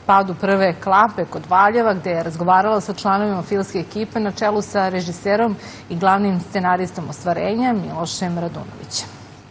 padu prve klape kod Valjeva, gde je razgovarala sa članovima filmske ekipe na čelu sa režiserom i glavnim scenaristom ostvarenja Milošem Radunovićem.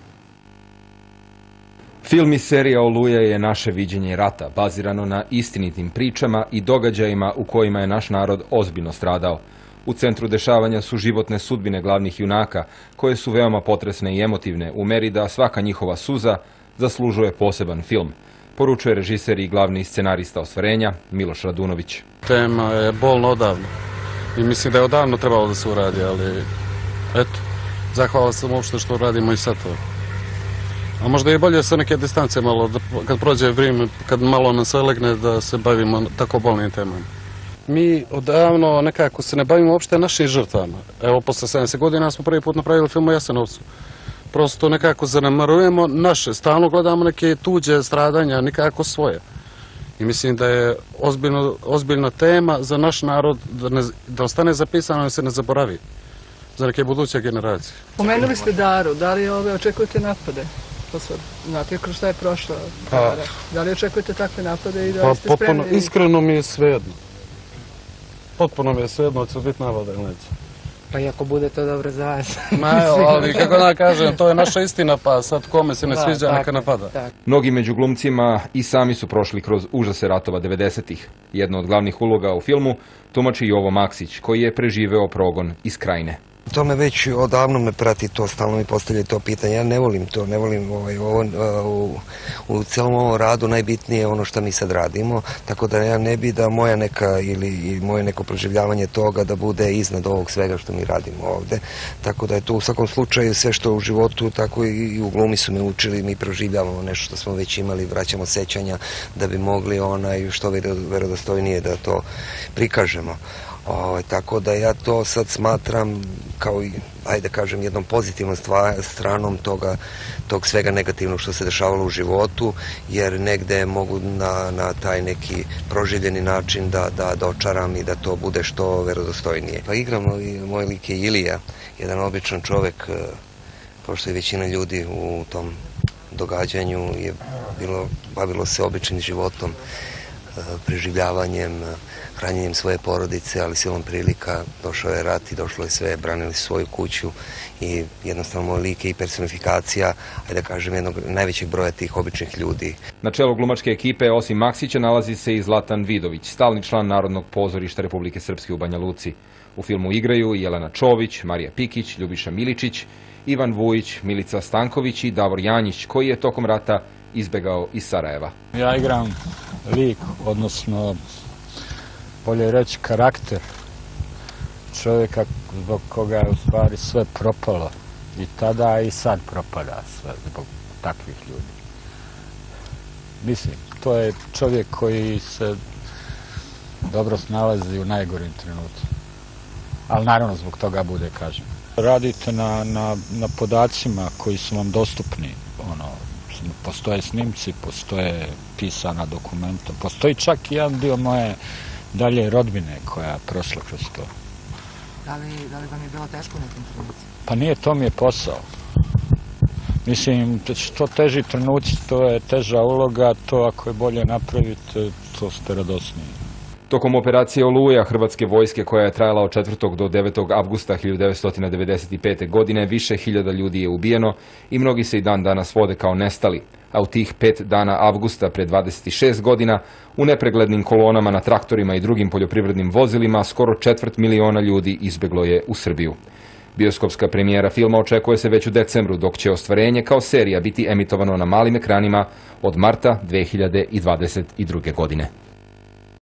Film i serija Oluja je naše viđenje rata, bazirano na istinitim pričama i događajima u kojima je naš narod ozbiljno stradao. U centru dešavanja su životne sudbine glavnih junaka, koje su veoma potresne i emotivne, u meri da svaka njihova suza zaslužuje poseban film. Poručuje režiser i glavni scenarista ostvarenja Miloš Radunović. Tema je bolna odavno i mislim da je odavno trebalo da se uradi, ali eto, zahvalan sam uopšte što radimo i sad to. A možda je bolje sa neke distance malo, kad prođe vrijeme, kad malo nam sve legne da se bavimo tako bolnim temama. Mi odavno nekako se ne bavimo uopšte našim žrtvama. Evo, posle 70 godina smo prvi put napravili film o Jasenovcu. Prosto nekako zanemarujemo naše, stalno gledamo neke tuđe stradanja, nikako svoje. I mislim da je ozbiljna tema za naš narod da ostane zapisano i se ne zaboravi za neke buduće generacije. Pomenuli ste Daru, da li očekujete napade? Znate kroz šta je prošla Dara? Da li očekujete takve napade i da ste spremni? Iskreno mi je svejedno. Potpuno mi je svejedno, će biti napada ili neće. Pa i ako bude to dobro za vas. Ali kako da kažem, to je naša istina, pa sad kome se ne sviđa, neka napada. Mnogi među glumcima i sami su prošli kroz užase ratova 90-ih. Jedna od glavnih uloga u filmu tumači Jovo Maksić, koji je preživeo progon iz Krajine. To me već odavno me prati, to stalno mi postavlja to pitanje. Ja ne volim to, ne volim u celom ovom radu najbitnije ono što mi sad radimo, tako da ja ne bi da moja neka ili moje neko proživljavanje toga da bude iznad ovog svega što mi radimo ovde. Tako da je to u svakom slučaju sve što u životu, tako i u glumi su me učili, mi proživljavamo nešto što smo već imali, vraćamo sećanja da bi mogli što verodostojnije da to prikažemo. Tako da ja to sad smatram kao, ajde kažem, jednom pozitivnom stranom tog svega negativnog što se dešavalo u životu, jer negde mogu na taj neki proživljeni način da očaram i da to bude što verodostojnije. Pa igram moj lik je Ilija, jedan običan čovek, pošto je većina ljudi u tom događanju je bavilo se običnim životom, preživljavanjem, hranjenjem svoje porodice, ali silom prilika došao je rat i došlo je sve, branili su svoju kuću i jednostavno moj lik je i personifikacija, ajde da kažem, jednog najvećeg broja tih običnih ljudi. Na čelu glumačke ekipe, osim Maksića, nalazi se i Zlatan Vidović, stalni član Narodnog pozorišta Republike Srpske u Banja Luci. U filmu igraju Jelena Čović, Marija Pikić, Ljubiša Miličić, Ivan Vujić, Milica Stanković i Davor Janjić, koji je tokom rata izbegao iz Sarajeva. Ja igram lik, odnosno bolje reći karakter čovjeka zbog koga je u stvari sve propalo. I tada i sad propada sve zbog takvih ljudi. Mislim, to je čovjek koji se dobro snalazi u najgorim trenucima. Ali naravno zbog toga bude kažem. Radite na podacima koji su vam dostupni. Postoje snimci, postoje pisana dokumenta, postoji čak i jedan dio moje dalje rodbine koja je prošla kroz to. Da li vam je bilo teško u nekim trenucima? Pa nije, to mi je posao. Mislim, što teži trenuci, to je teža uloga, to ako je bolje napravite, to ste radosniji. Tokom operacije Oluja Hrvatske vojske, koja je trajala od 4. do 9. avgusta 1995. godine, više hiljada ljudi je ubijeno i mnogi se i dan danas vode kao nestali. A u tih 5 dana avgusta pre 26 godina u nepreglednim kolonama na traktorima i drugim poljoprivrednim vozilima skoro 250.000 ljudi izbeglo je u Srbiju. Bioskopska premijera filma očekuje se već u decembru, dok će ostvarenje kao serija biti emitovano na malim ekranima od marta 2022. godine.